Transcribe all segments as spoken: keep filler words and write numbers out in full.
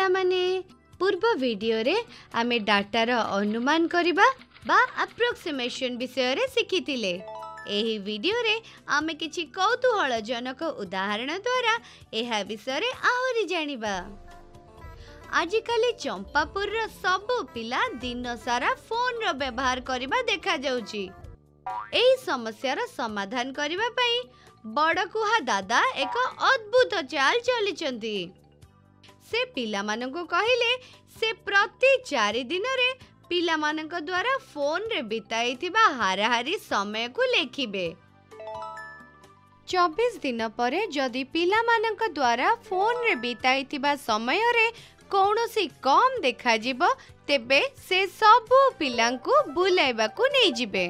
पिला माने पूर्व वीडियो रे आमे डाटार अनुमान करिबा बा अप्रोक्सीमेशन विषय रे सिखितिले। एही वीडियो रे आमे किछि कौतूहलजनक उदाहरण द्वारा एहा विषय रे आहुरी जानिबा। आजिकाली चंपापुर रो सबु पिला दिन सारा फोन रो व्यवहार करिबा देखा जाउची। एही समस्यार समाधान करिबा पई बड़कुहा दादा एक अद्भुत चाल चलिचंती। से पिला मानको कहिले से प्रति चारि दिन रे पिला मानक द्वारा फोन रे बिताइथिबा हाराहारी समय को लेखिबे। चौबीस दिन परे जदि पिला मानक द्वारा फोन रे बिताइथिबा समय रे कौनसी कम देखा जिवो तेबे से सबु पिलांकु बुलाइबाकु नै जिबे।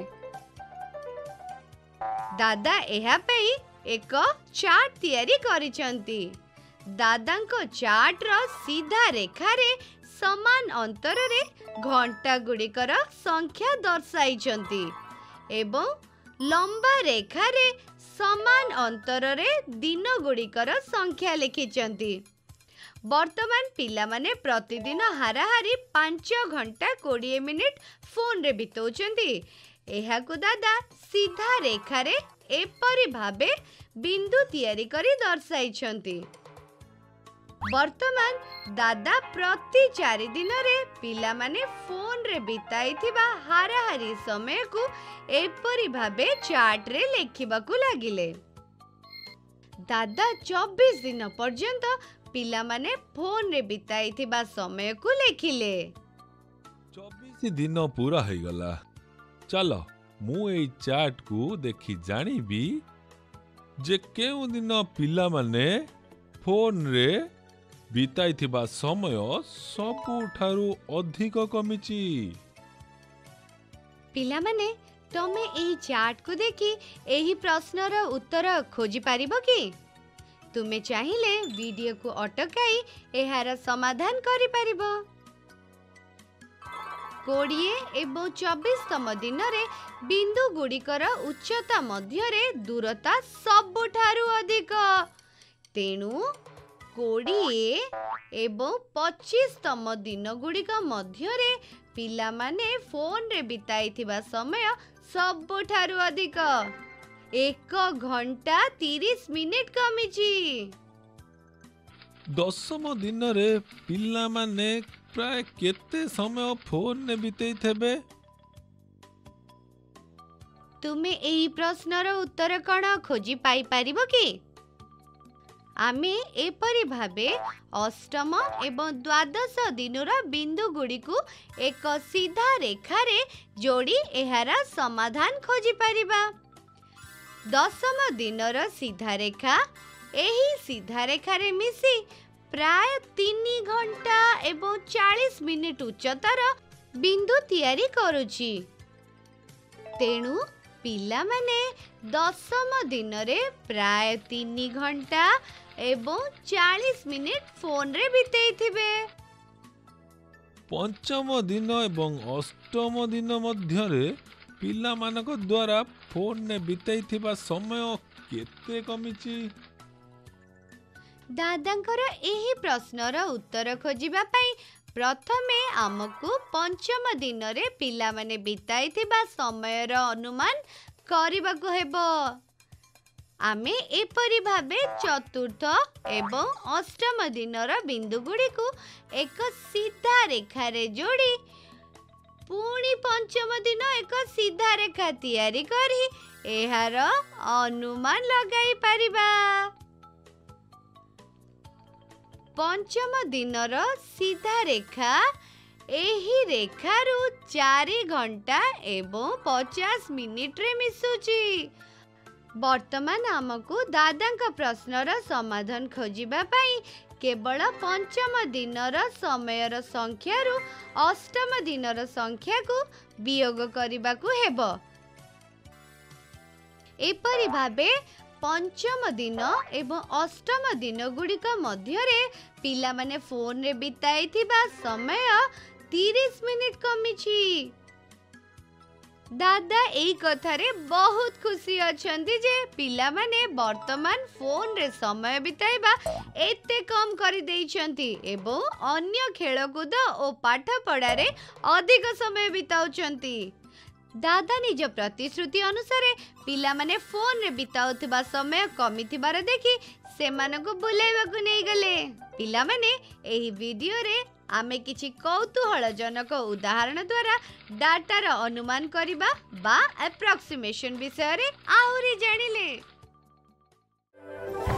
दादा एहा पई एक चार्ट तैयारी करिसंती। दादांको चार्ट रो सीधा रेखा रे समान अंतर रे घंटा गुड़िकर संख्या दर्शाइछंती एवं लंबा रेखा रे समान अंतर रे दिन गुड़िकर संख्या लिखिछंती। वर्तमान पिला माने प्रतिदिन हाराहारी पांच घंटा बीस मिनिट फोन रे बितौछंती। एहाकु दादा सीधा रेखा रे एपरि भाबे बिंदु तैयारी करी दर्शाइछंती। वर्तमान दादा प्रति चारि दिन रे पिला माने फोन रे बिताइथिबा हाराहारी समय को एपरि भाबे चार्ट रे लेखिबाकु लागिले। दादा चौबीस दिन पर्यंत पिला माने फोन रे बिताइथिबा समय को लेखिले। चौबीस दिन पूरा हो गला। चलो मु ए चार्ट को देखि जानिबी जे केउ दिन पिला माने फोन रे बिताइथिबा समय सबुठारु अधिक कमिची। पिला माने तमे एही चार्ट को देखि एही प्रश्नर उत्तर खोजी पारिबो कि? तुमे चाहिले वीडियो को अटकाई एहार समाधान करि पारिबो। बीस एवं चौबीस तम दिन रे बिंदु गुड़िकर उच्चता मध्य रे दूरता सबुठारु अधिक। तेणु बीस एवं पच्चीस तम दिन गुड़िक मध्य रे पिला माने फोन रे बिताइथिबा समय सबुठारु अधिक एक घंटा तीस मिनिट कमिची। दशम दिन रे पिला माने प्राय केते समय फोन ने बितेई थेबे? तुमे एही प्रश्नर उत्तर कण खोजी पाई पारिबो कि? आमे एपरि भाबे अष्टम एवं द्वादश दिनर बिंदु गुड़ी को एक सीधा रेखा रे जोड़ी एहारा समाधान खोजी पारिबा। दशम दिनर सीधा रेखा एही सीधा रेखा रे मिसी प्राय तीन घंटा एवं चालीस मिनिट उच्चतार बिंदु तैयारी करुची। तेणु पिला माने दशम दिन रे प्राय तीन घंटा एवं चालीस मिनिट फोन रे बितेई थिबे। पंचम दिन एवं अष्टम दिन मध्य रे पिला मानक द्वारा फोन ने बितेई थिबा समय केते कमिची? दादांकर एही प्रश्नर उत्तर खोजिबा पई प्रथमे आमको पंचम दिन रे पिला माने बिताई थिबा समयर अनुमान करिबाको हेबो। आमे एपरि भाबे चतुर्थ एवं अष्टम दिनर बिंदु गुड़ी को एक सीधा रेखा रे जोड़ी पुणी पंचम दिन एक सीधा रेखा तैयारी करी एहार अनुमान लगाई पारिबा। पंचम दिनर सीधा रेखा एही रेखारु चारि घंटा एवं पचास मिनिट रे मिसुची। वर्तमान आमको दादांका प्रश्नर समाधान खोजिबा पई केवल पंचम दिनर समयर संख्यारु अष्टम दिनर संख्या को वियोग करिबाकु हेबो। एपरि भाबे पंचम दिन एवं अष्टम दिन गुड़िक मध्य रे पिला माने फोन रे बिताई थिबा समय तीस मिनिट कमिछि। दादा एई कथारे बहुत खुशी अछंती जे पिला माने वर्तमान फोन रे समय बिताइबा एते कम करि देइछंती एवं अन्य खेलकूद और पाठ पढ़ारे अधिक समय बिताउछंती। दादा निज प्रतिश्रुति अनुसार पिला माने फोन रे बिताउथिबा समय कमिथिबार देखि सेमानकु बुलाइबाकु नै गले। पिला माने एही वीडियो रे आमे किछि कौतूहलजनक उदाहरण द्वारा डाटार अनुमान करिबा बा एप्रोक्सीमेशन विषय रे आउरी जानिले।